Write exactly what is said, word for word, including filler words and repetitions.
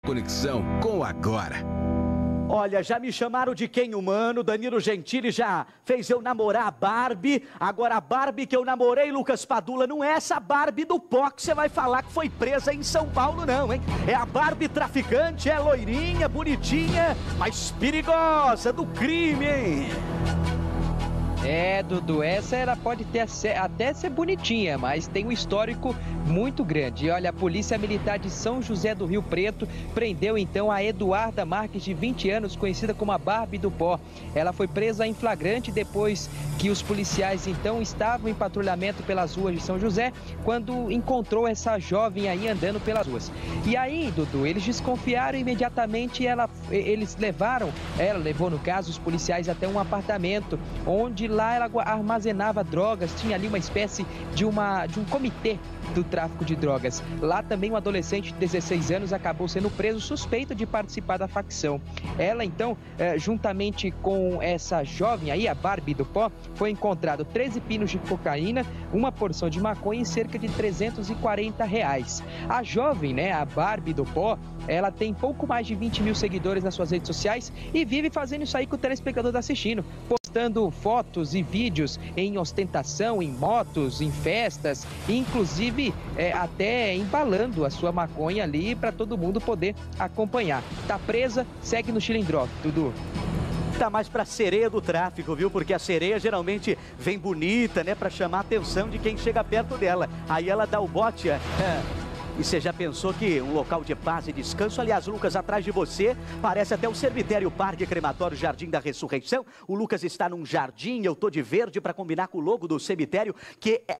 Conexão com agora. Olha, já me chamaram de quem humano, Danilo Gentili já fez eu namorar a Barbie, agora a Barbie que eu namorei, Lucas Padula, não é essa Barbie do pó que você vai falar que foi presa em São Paulo não, hein? É a Barbie traficante, é loirinha, bonitinha, mas perigosa, do crime, hein? É, Dudu, essa ela pode ter até ser bonitinha, mas tem um histórico muito grande. E olha, a Polícia Militar de São José do Rio Preto prendeu então a Eduarda Marques, de vinte anos, conhecida como a Barbie do Pó. Ela foi presa em flagrante depois que os policiais então estavam em patrulhamento pelas ruas de São José, quando encontrou essa jovem aí andando pelas ruas. E aí, Dudu, eles desconfiaram imediatamente, ela, eles levaram, ela levou no caso os policiais até um apartamento, onde lá ela armazenava drogas, tinha ali uma espécie de, uma, de um comitê do tráfico de drogas. Lá também um adolescente de dezesseis anos acabou sendo preso suspeito de participar da facção. Ela então, juntamente com essa jovem aí, a Barbie do Pó, foi encontrado treze pinos de cocaína, uma porção de maconha e cerca de trezentos e quarenta reais. A jovem, né, a Barbie do Pó, ela tem pouco mais de vinte mil seguidores nas suas redes sociais e vive fazendo isso aí que o telespectador está assistindo, postando fotos e vídeos em ostentação, em motos, em festas, inclusive é, até embalando a sua maconha ali para todo mundo poder acompanhar. Tá presa, segue no Chilindró, Dudu. Tá mais pra sereia do tráfico, viu? Porque a sereia geralmente vem bonita, né? Pra chamar a atenção de quem chega perto dela. Aí ela dá o bote, é... E você já pensou que um local de paz e descanso, aliás, Lucas, atrás de você, parece até o cemitério Parque Crematório Jardim da Ressurreição. O Lucas está num jardim, eu tô de verde para combinar com o logo do cemitério, que é,